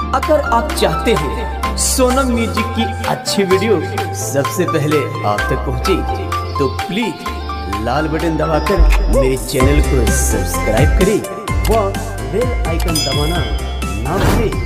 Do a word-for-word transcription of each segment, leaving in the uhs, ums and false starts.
अगर आप चाहते हैं सोनम म्यूजिक की अच्छी वीडियो सबसे पहले आप तक पहुंचे तो प्लीज लाल बटन दबाकर मेरे चैनल को सब्सक्राइब करें व बेल आइकन दबाना ना भूलें।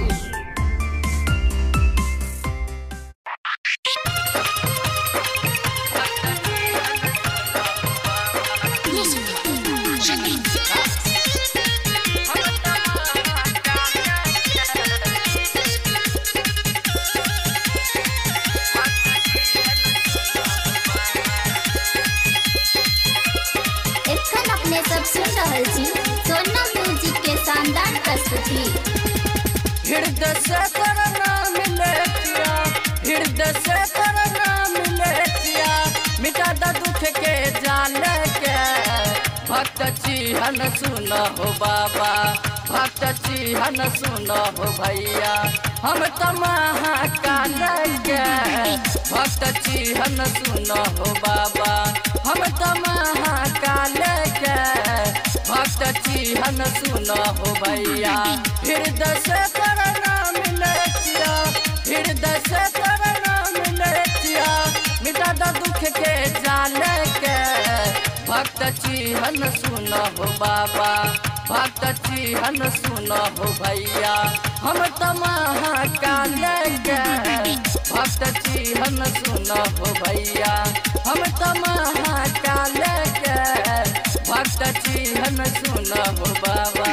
सब सुन रहल छी सोनम म्यूजिक के शानदार प्रस्तुति। हृदय से करना मिलतिया, हृदय से करना मिलतिया, मिटा द दुख के जाल के। भक्त चिहन सुन हो बाबा, भक्त चिहन सुन हो भैया, हम तो महाकाल के। भक्त चिहन सुन हो बाबा, हम तो महाकाल के। भक्त चिहन सुन हो भैया, हृदय से करना मिलतिया, हृदय से करना मिलतिया, मिटा द दुख के जाल के। भक्त चिहन सुन हो बाबा, भक्त चिहन सुन हो भैया, हम तो महाकाल के। भक्त चिहन सुन हो भैया, हम तो महाकाल के। भक्त चिहन सुन हो बाबा।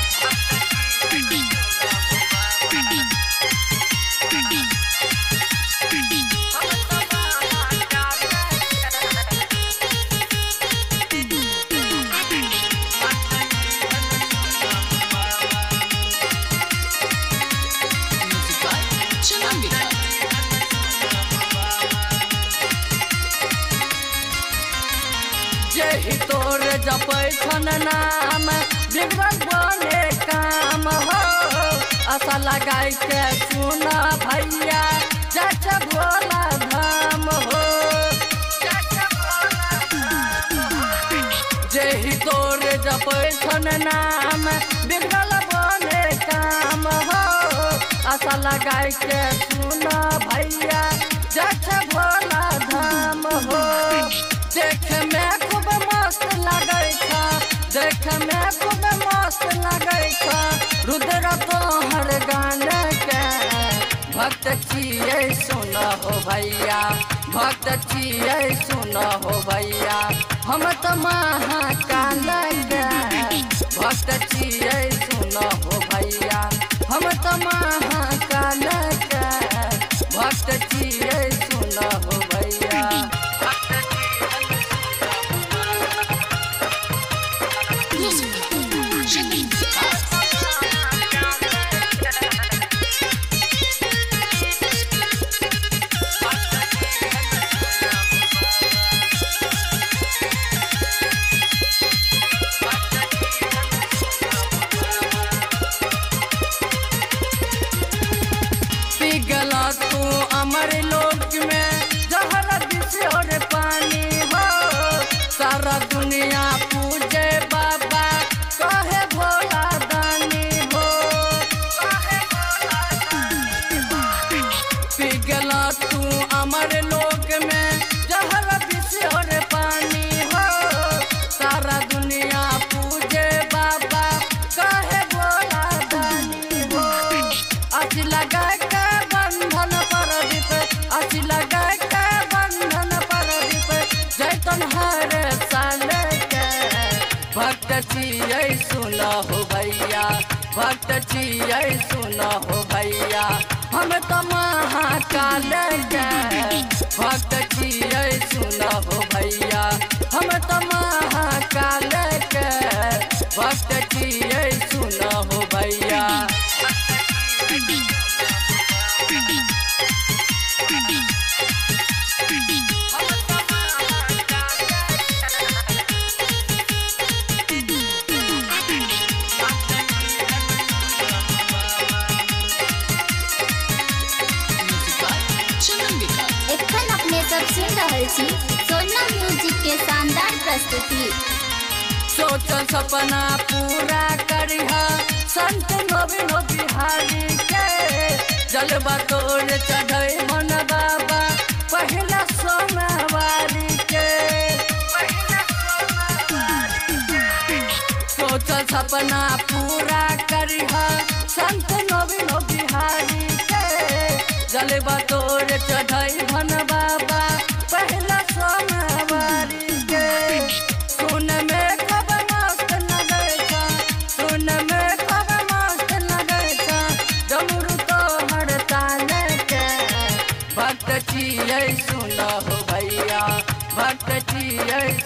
जही तोर जपै छन नाम, बिगड़ल बने काम हो। आशा लगाई के सुन भैया, जच भोला धाम हो। जही तोर जपै छन नाम, बिगड़ल बने काम हो। आशा लगाई के सुन भैया, जच भोला धाम हो। देख में खूब मस्त लगै छा, देख में खूब मस्त लगै छा, रुद्र तोहर गान के। भक्त छियै सुन हो भैया, भक्त छियै सुन हो भैया, हम तो महाकाल के। भक्त छियै सुन हो भैया, हम तो महाकाल के। भक्त छियै सुन हो भैया। पिघला तू अमर लोक में जहर दिस और पानी हो। सारा दुनिया पूजे बाबा, कहे भोला दानी हो। पिघला तू अमर लोक में जहर दिस और पानी हो। सारा दुनिया पूजे बाबा, कहे भोला दानी हो। आज लगा के बंधन पर दीप, आज लगा के बंधन पर दीप, जैतन हर साल के। भक्त छियै सुन हो भैया, भक्त छियै सुन हो भैया, हम तो महाकाल के। भक्त छियै सुन हो भैया, हम तो महाकाल के। भक्त छियै सुन हो भैया। एखन अपने सब सुन रहल छी सोनम म्यूजिक के शानदार प्रस्तुति। सोचल सपना पूरा करिहा, संत नवीन बिहारी के। जलवा तोर चढ़ै मन बाबा पहला सोमवारी के सोचल सपना पूरा करिह संत नवीन बिहारी के जलवा तोर चढ़ै मन बाबा पहला सोमवारी के सुन में खबर मस्त लगै छ सुन में खबर मस्त लगै छ डमरू तो हड़ताल के भक्त छियै सुन हो भैया भक्त छियै